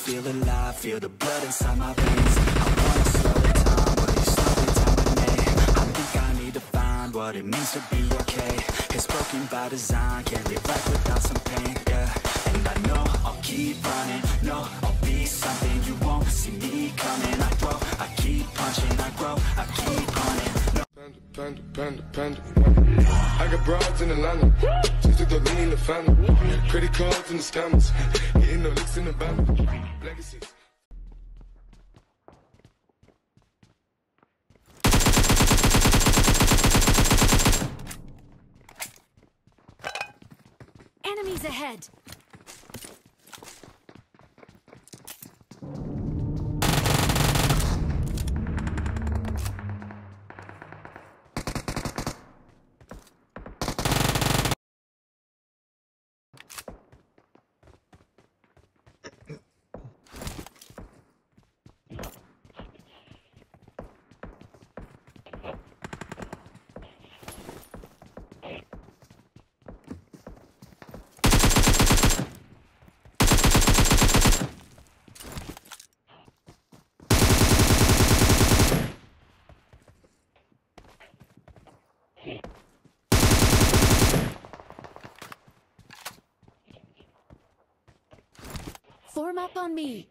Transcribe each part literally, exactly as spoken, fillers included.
feel alive, feel the blood inside my veins. I wanna slow the time, will you slow it down with me? I think I need to find what it means to be okay. It's broken by design, can't live life without some pain, yeah. And I know I'll keep running, no, I'll be something you won't see me coming. I grow, I keep punching, I grow, I keep running. No. Panda, panda, panda, panda. I got broads in Atlanta, just took the lean in the family. Credit cards and the scammers, hitting the licks in the band. Legacies. Enemies ahead! Form up on me.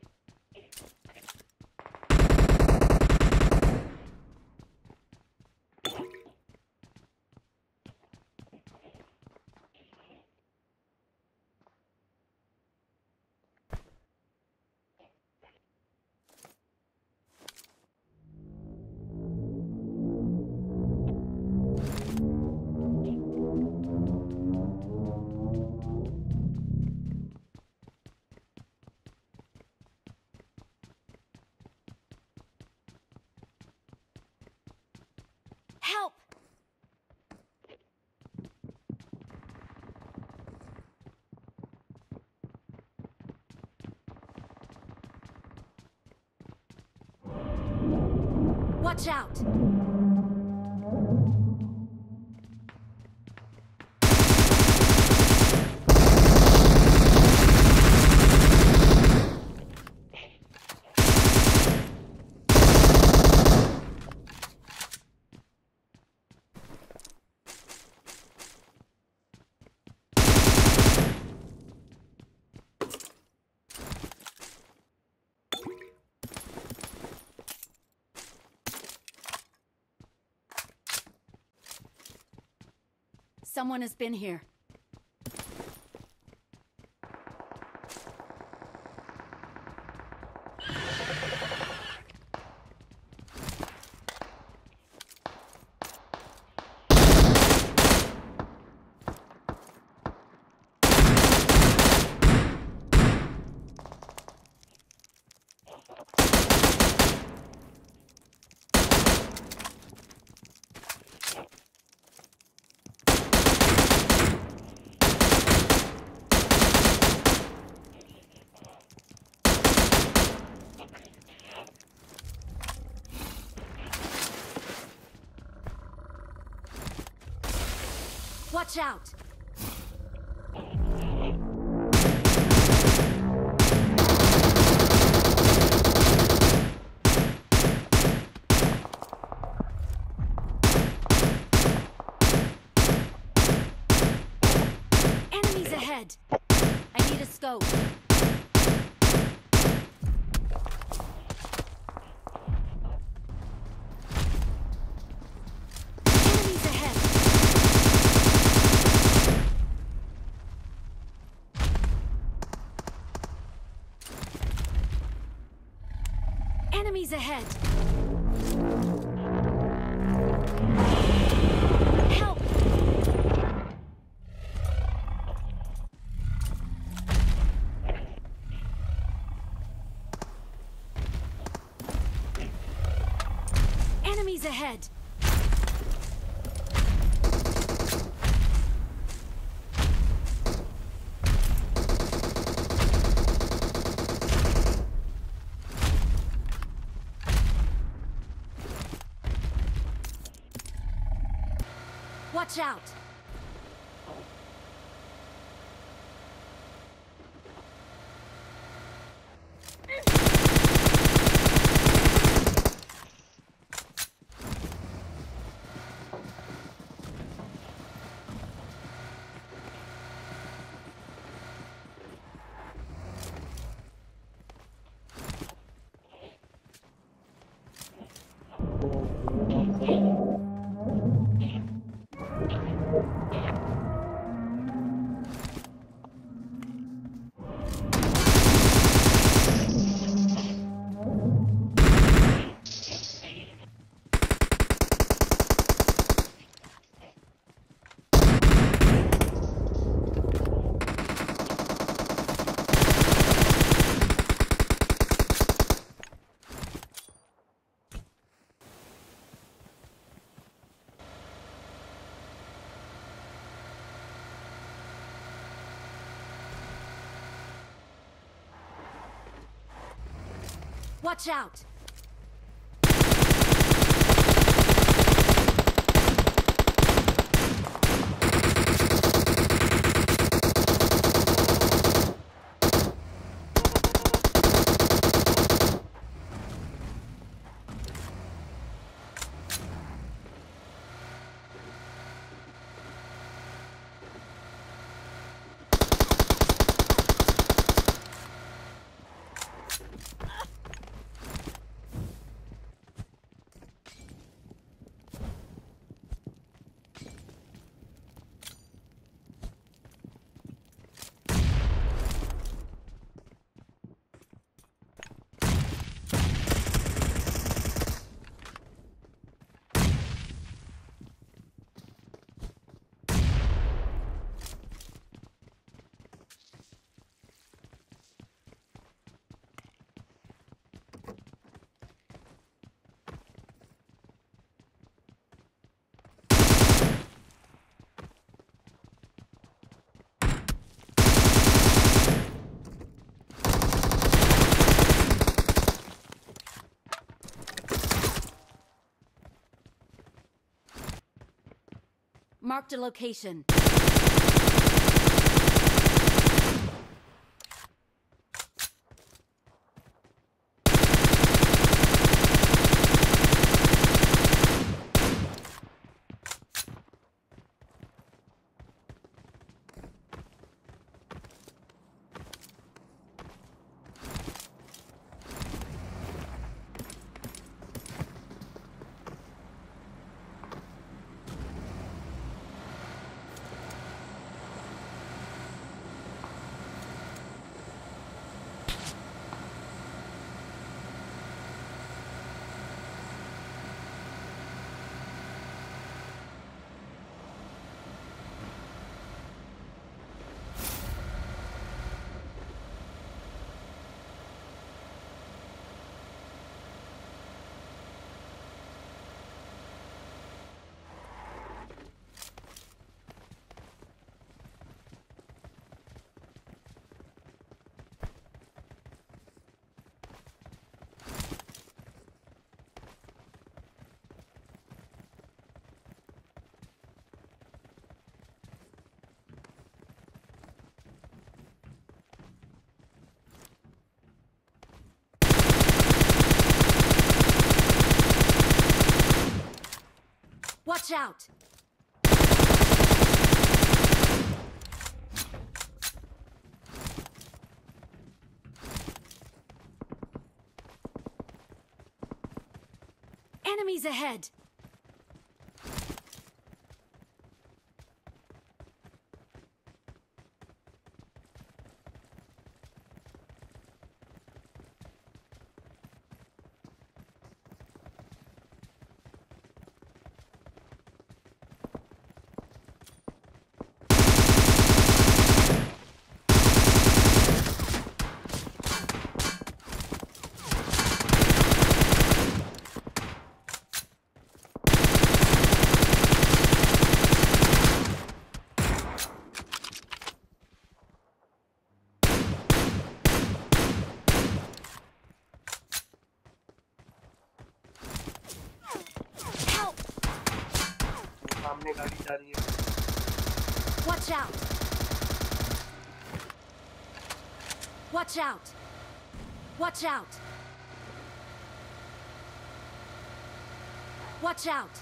Help! Watch out! Someone has been here. Watch out! Enemies ahead! I need a scope. Enemies ahead! Help! Enemies ahead! Watch out! Watch out! Marked a location. Watch out! Enemies ahead! सामने गाड़ी जा रही है। Watch out! Watch out! Watch out! Watch out!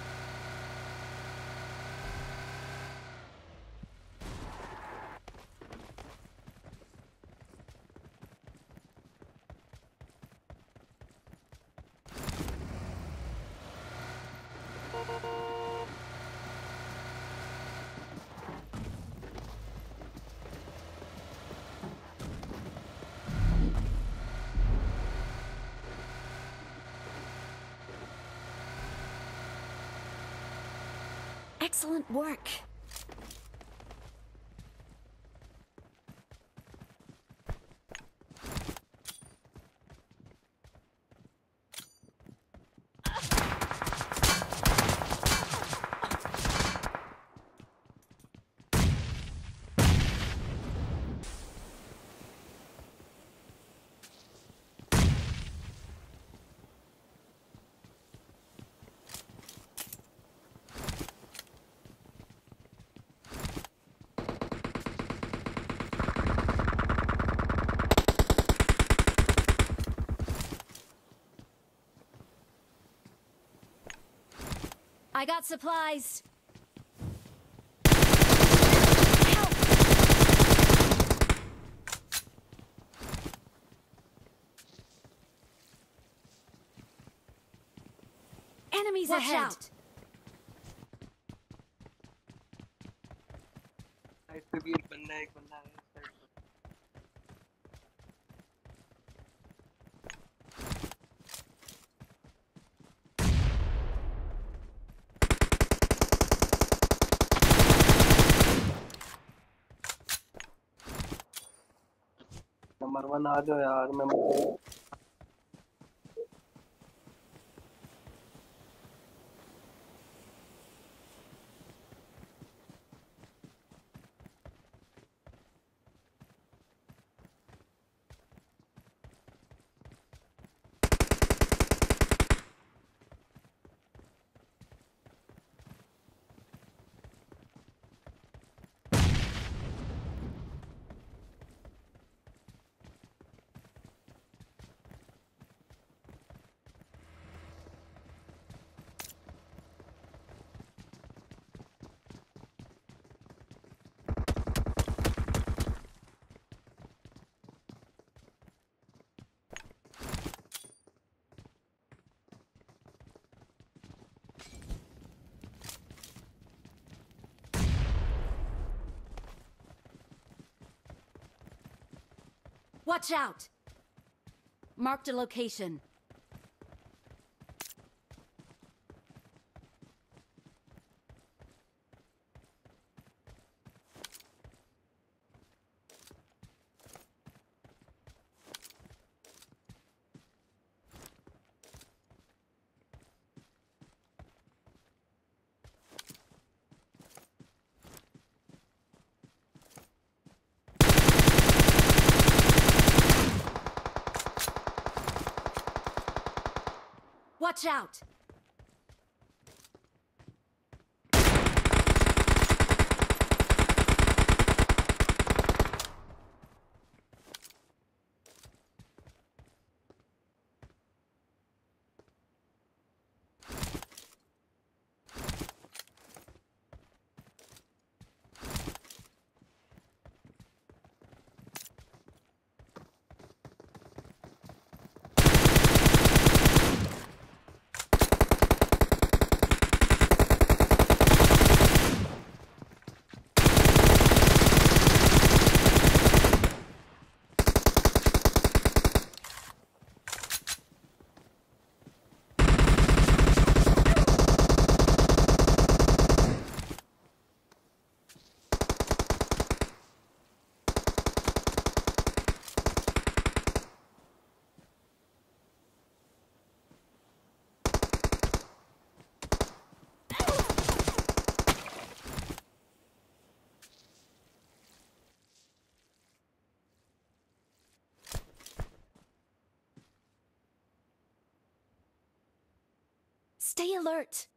Excellent work. I got supplies. Enemies Watch ahead. out. Side पे भी एक बंदा है एक बंदा है इस साइड पे नंबर वन आ जाओ यार मैं Watch out! Marked a location. Watch out! Stay alert!